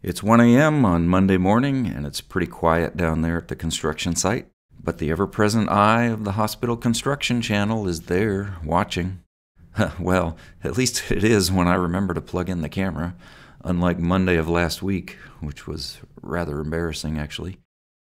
It's 1 a.m. on Monday morning, and it's pretty quiet down there at the construction site. But the ever-present eye of the hospital construction channel is there, watching. Well, at least it is when I remember to plug in the camera, unlike Monday of last week, which was rather embarrassing, actually.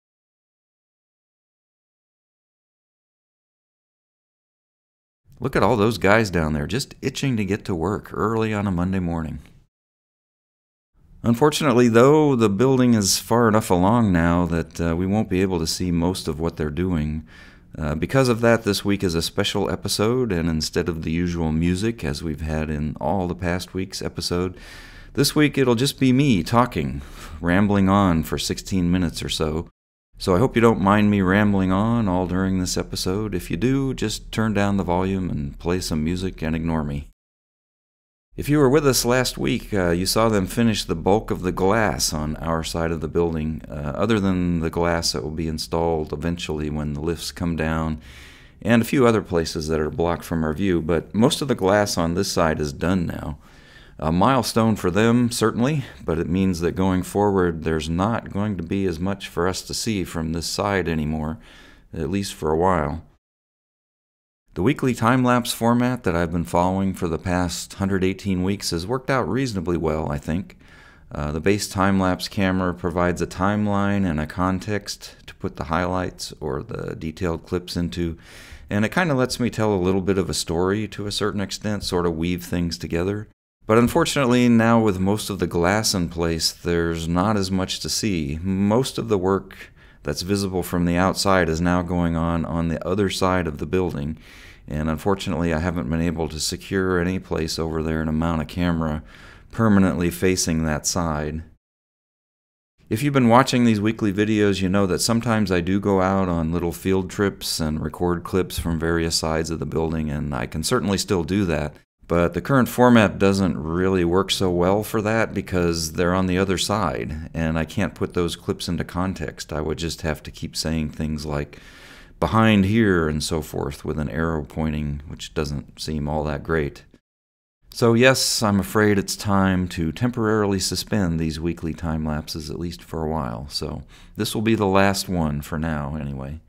Look at all those guys down there, just itching to get to work early on a Monday morning. Unfortunately, though, the building is far enough along now that we won't be able to see most of what they're doing. Because of that, this week is a special episode, and instead of the usual music, as we've had in all the past week's episode, this week it'll just be me talking, rambling on for 16 minutes or so. So I hope you don't mind me rambling on all during this episode. If you do, just turn down the volume and play some music and ignore me. If you were with us last week, you saw them finish the bulk of the glass on our side of the building, other than the glass that will be installed eventually when the lifts come down, and a few other places that are blocked from our view, but most of the glass on this side is done now. A milestone for them, certainly, but it means that going forward there's not going to be as much for us to see from this side anymore, at least for a while. The weekly time-lapse format that I've been following for the past 118 weeks has worked out reasonably well, I think. The base time-lapse camera provides a timeline and a context to put the highlights or the detailed clips into, and it kind of lets me tell a little bit of a story to a certain extent, sort of weave things together. But unfortunately, now with most of the glass in place, there's not as much to see. Most of the work that's visible from the outside is now going on the other side of the building, and unfortunately I haven't been able to secure any place over there to mount a camera permanently facing that side. If you've been watching these weekly videos, you know that sometimes I do go out on little field trips and record clips from various sides of the building, and I can certainly still do that. But the current format doesn't really work so well for that because they're on the other side, and I can't put those clips into context. I would just have to keep saying things like, behind here, and so forth, with an arrow pointing, which doesn't seem all that great. So yes, I'm afraid it's time to temporarily suspend these weekly time lapses, at least for a while. So this will be the last one for now, anyway.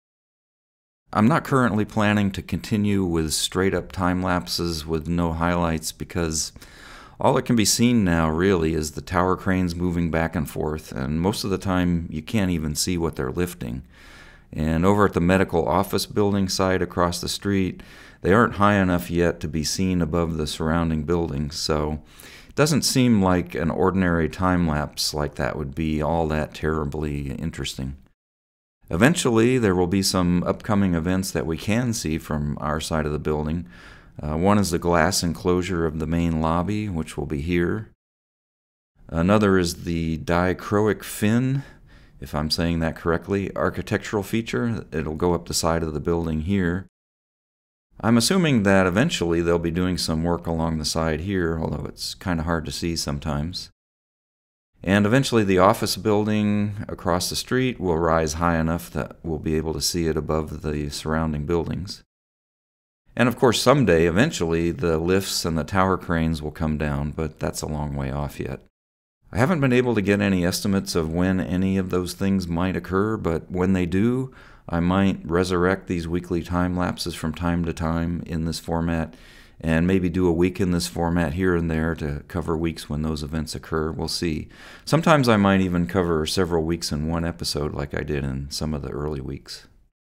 I'm not currently planning to continue with straight-up time-lapses with no highlights because all that can be seen now really is the tower cranes moving back and forth, and most of the time you can't even see what they're lifting. And over at the medical office building site across the street, they aren't high enough yet to be seen above the surrounding buildings, so it doesn't seem like an ordinary time-lapse like that would be all that terribly interesting. Eventually, there will be some upcoming events that we can see from our side of the building. One is the glass enclosure of the main lobby, which will be here. Another is the dichroic fin, if I'm saying that correctly, architectural feature. It'll go up the side of the building here. I'm assuming that eventually they'll be doing some work along the side here, although it's kind of hard to see sometimes. And eventually the office building across the street will rise high enough that we'll be able to see it above the surrounding buildings. And of course someday, eventually, the lifts and the tower cranes will come down, but that's a long way off yet. I haven't been able to get any estimates of when any of those things might occur, but when they do, I might resurrect these weekly time lapses from time to time in this format, and maybe do a week in this format here and there to cover weeks when those events occur. We'll see. Sometimes I might even cover several weeks in one episode like I did in some of the early weeks.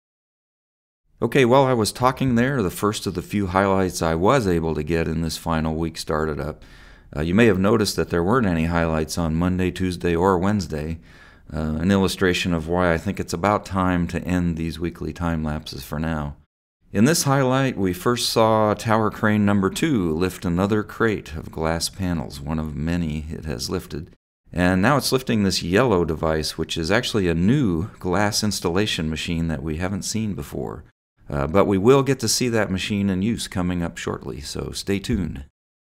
Okay, while I was talking there, the first of the few highlights I was able to get in this final week started up. You may have noticed that there weren't any highlights on Monday, Tuesday, or Wednesday, an illustration of why I think it's about time to end these weekly time lapses for now. In this highlight, we first saw tower crane number 2 lift another crate of glass panels, one of many it has lifted. And now it's lifting this yellow device, which is actually a new glass installation machine that we haven't seen before. But we will get to see that machine in use coming up shortly, so stay tuned.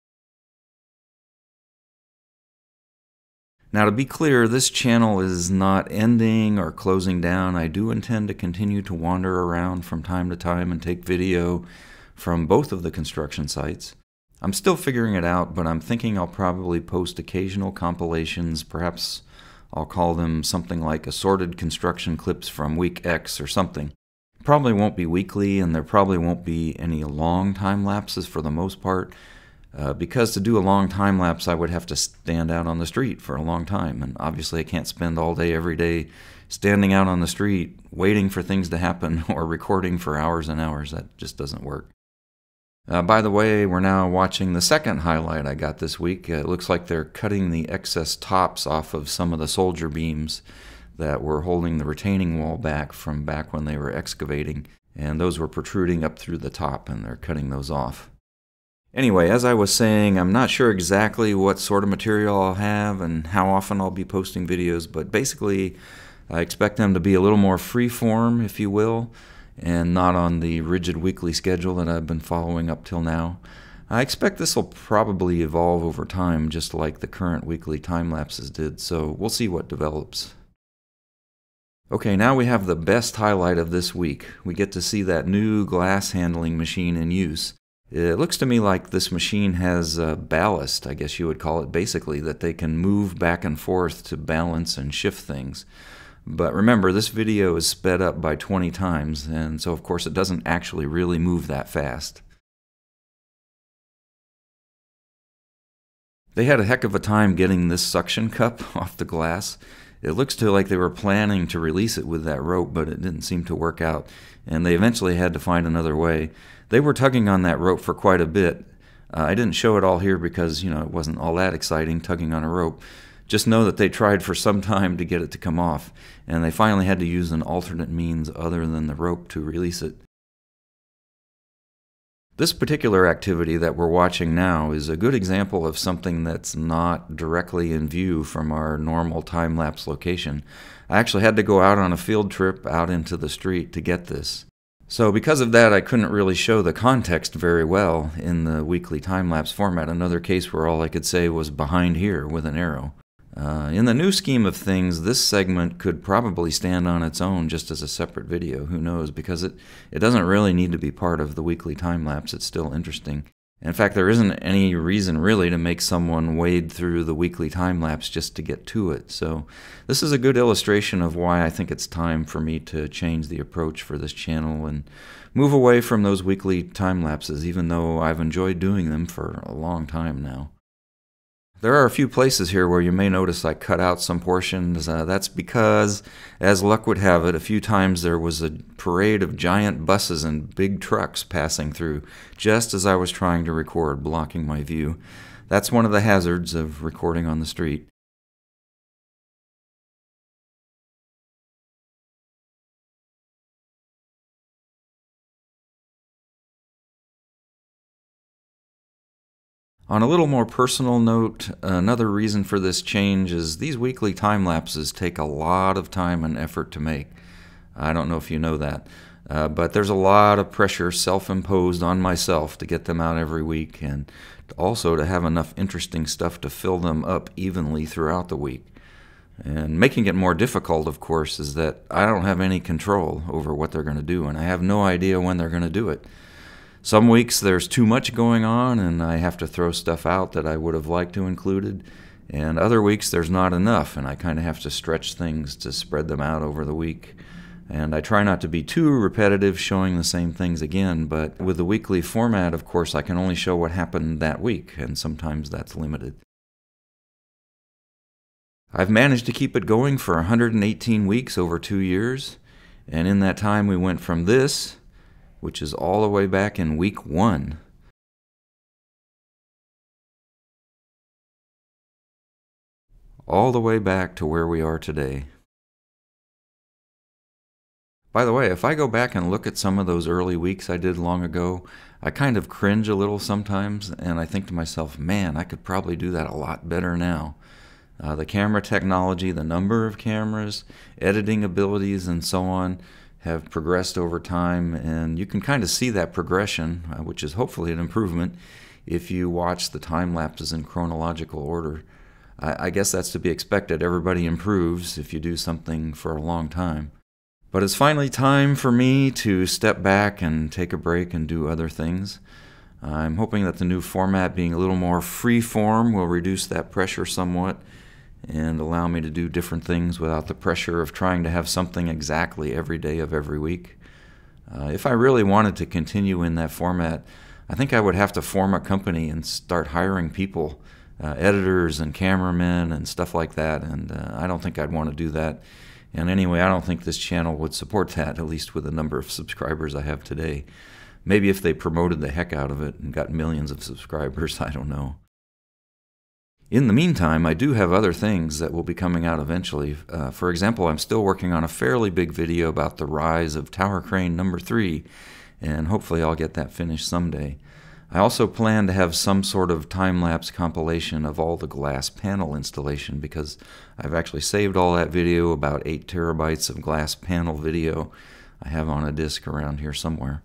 Now, to be clear, this channel is not ending or closing down. I do intend to continue to wander around from time to time and take video from both of the construction sites. I'm still figuring it out, but I'm thinking I'll probably post occasional compilations. Perhaps I'll call them something like assorted construction clips from week X or something. Probably won't be weekly, and there probably won't be any long time lapses for the most part, because to do a long time lapse I would have to stand out on the street for a long time, and obviously I can't spend all day every day standing out on the street waiting for things to happen or recording for hours and hours. That just doesn't work. By the way, we're now watching the second highlight I got this week. It looks like they're cutting the excess tops off of some of the soldier beams that were holding the retaining wall back from back when they were excavating, and those were protruding up through the top, and they're cutting those off. Anyway, as I was saying, I'm not sure exactly what sort of material I'll have and how often I'll be posting videos, but basically I expect them to be a little more free-form, if you will, and not on the rigid weekly schedule that I've been following up till now. I expect this will probably evolve over time, just like the current weekly time lapses did, so we'll see what develops. Okay, now we have the best highlight of this week. We get to see that new glass handling machine in use. It looks to me like this machine has ballast, I guess you would call it, basically, that they can move back and forth to balance and shift things. But remember, this video is sped up by 20 times, and so of course it doesn't actually really move that fast. They had a heck of a time getting this suction cup off the glass. It looks like they were planning to release it with that rope, but it didn't seem to work out, and they eventually had to find another way. They were tugging on that rope for quite a bit. I didn't show it all here because, it wasn't all that exciting, tugging on a rope. Just know that they tried for some time to get it to come off, and they finally had to use an alternate means other than the rope to release it. This particular activity that we're watching now is a good example of something that's not directly in view from our normal time-lapse location. I actually had to go out on a field trip out into the street to get this. So because of that, I couldn't really show the context very well in the weekly time-lapse format. Another case where all I could say was behind here with an arrow. In the new scheme of things, this segment could probably stand on its own just as a separate video. Who knows? Because it doesn't really need to be part of the weekly time-lapse. It's still interesting. In fact, there isn't any reason really to make someone wade through the weekly time-lapse just to get to it. So this is a good illustration of why I think it's time for me to change the approach for this channel and move away from those weekly time-lapses, even though I've enjoyed doing them for a long time now. There are a few places here where you may notice I cut out some portions. That's because, as luck would have it, a few times there was a parade of giant buses and big trucks passing through just as I was trying to record, blocking my view. That's one of the hazards of recording on the street. On a little more personal note, another reason for this change is these weekly time lapses take a lot of time and effort to make. I don't know if you know that, but there's a lot of pressure self-imposed on myself to get them out every week, and also to have enough interesting stuff to fill them up evenly throughout the week. And making it more difficult, of course, is that I don't have any control over what they're going to do, and I have no idea when they're going to do it. Some weeks there's too much going on and I have to throw stuff out that I would have liked to included, and other weeks there's not enough and I kind of have to stretch things to spread them out over the week. And I try not to be too repetitive showing the same things again, but with the weekly format, of course, I can only show what happened that week, and sometimes that's limited. I've managed to keep it going for 118 weeks over 2 years, and in that time we went from this, which is all the way back in week 1. All the way back to where we are today. By the way, if I go back and look at some of those early weeks I did long ago, I kind of cringe a little sometimes, and I think to myself, man, I could probably do that a lot better now. The camera technology, the number of cameras, editing abilities, and so on have progressed over time, and you can kind of see that progression, which is hopefully an improvement, if you watch the time lapses in chronological order. I guess that's to be expected. Everybody improves if you do something for a long time. But it's finally time for me to step back and take a break and do other things. I'm hoping that the new format, being a little more free form, will reduce that pressure somewhat and allow me to do different things without the pressure of trying to have something exactly every day of every week. If I really wanted to continue in that format, I think I would have to form a company and start hiring people, editors and cameramen and stuff like that, and I don't think I'd want to do that. And anyway, I don't think this channel would support that, at least with the number of subscribers I have today. Maybe if they promoted the heck out of it and got millions of subscribers, I don't know. In the meantime, I do have other things that will be coming out eventually. For example, I'm still working on a fairly big video about the rise of tower crane number 3, and hopefully I'll get that finished someday. I also plan to have some sort of time-lapse compilation of all the glass panel installation, because I've actually saved all that video, about 8 terabytes of glass panel video I have on a disk around here somewhere.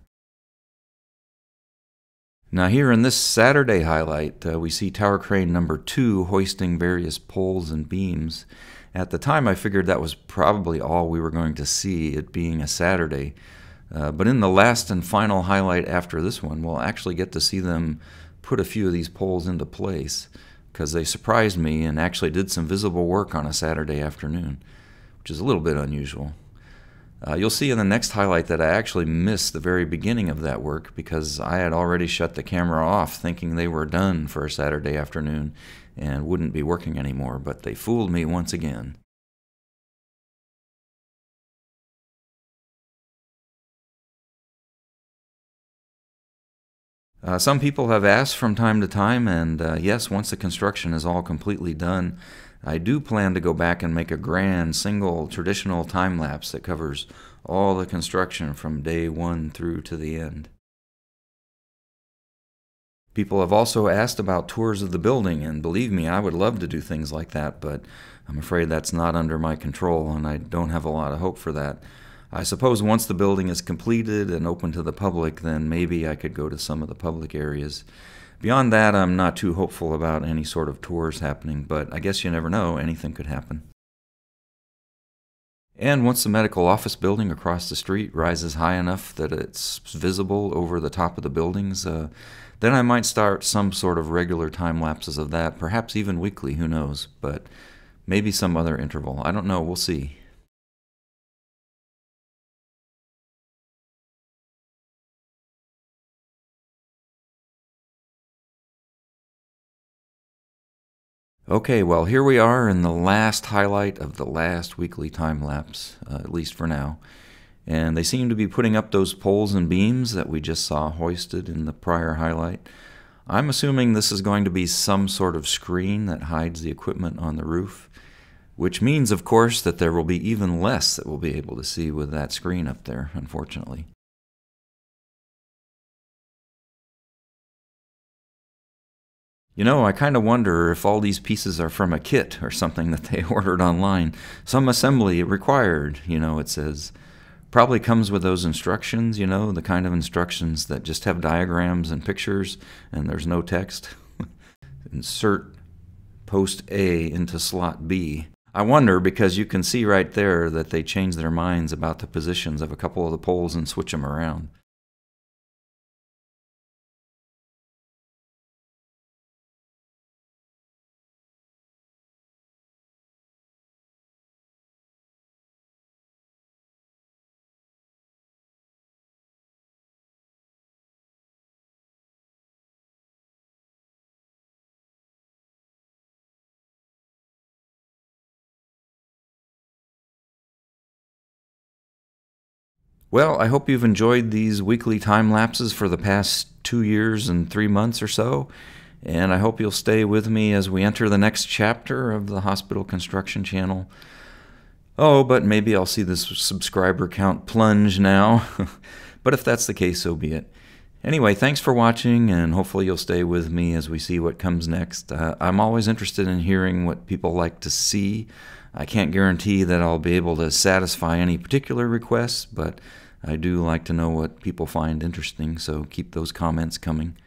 Now here in this Saturday highlight, we see tower crane number 2 hoisting various poles and beams. At the time I figured that was probably all we were going to see, it being a Saturday. But in the last and final highlight after this one, we'll actually get to see them put a few of these poles into place, because they surprised me and actually did some visible work on a Saturday afternoon, which is a little bit unusual. You'll see in the next highlight that I actually missed the very beginning of that work, because I had already shut the camera off thinking they were done for a Saturday afternoon and wouldn't be working anymore, but they fooled me once again. Some people have asked from time to time, and yes, once the construction is all completely done, I do plan to go back and make a grand, single, traditional time-lapse that covers all the construction from day 1 through to the end. People have also asked about tours of the building, and believe me, I would love to do things like that, but I'm afraid that's not under my control, and I don't have a lot of hope for that. I suppose once the building is completed and open to the public, then maybe I could go to some of the public areas. Beyond that, I'm not too hopeful about any sort of tours happening, but I guess you never know, anything could happen. And once the medical office building across the street rises high enough that it's visible over the top of the buildings, then I might start some sort of regular time lapses of that, perhaps even weekly, who knows, but maybe some other interval. I don't know, we'll see. Okay, well, here we are in the last highlight of the last weekly time-lapse, at least for now. And they seem to be putting up those poles and beams that we just saw hoisted in the prior highlight. I'm assuming this is going to be some sort of screen that hides the equipment on the roof, which means, of course, that there will be even less that we'll be able to see with that screen up there, unfortunately. You know, I kind of wonder if all these pieces are from a kit or something that they ordered online. Some assembly required, it says. Probably comes with those instructions, the kind of instructions that just have diagrams and pictures and there's no text. Insert post A into slot B. I wonder, because you can see right there that they changed their minds about the positions of a couple of the poles and switch them around. Well, I hope you've enjoyed these weekly time lapses for the past 2 years and 3 months or so, and I hope you'll stay with me as we enter the next chapter of the Hospital Construction Channel. Oh, but maybe I'll see this subscriber count plunge now, but if that's the case, so be it. Anyway, thanks for watching, and hopefully you'll stay with me as we see what comes next. I'm always interested in hearing what people like to see. I can't guarantee that I'll be able to satisfy any particular requests, but I do like to know what people find interesting, so keep those comments coming.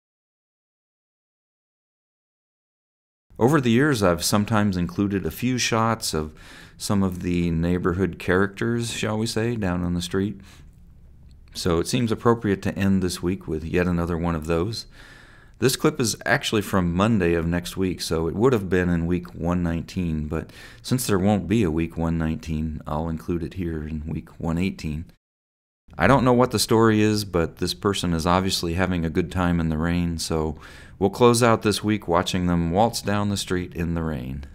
Over the years, I've sometimes included a few shots of some of the neighborhood characters, shall we say, down on the street. So it seems appropriate to end this week with yet another one of those. This clip is actually from Monday of next week, so it would have been in week 119, but since there won't be a week 119, I'll include it here in week 118. I don't know what the story is, but this person is obviously having a good time in the rain, so we'll close out this week watching them waltz down the street in the rain.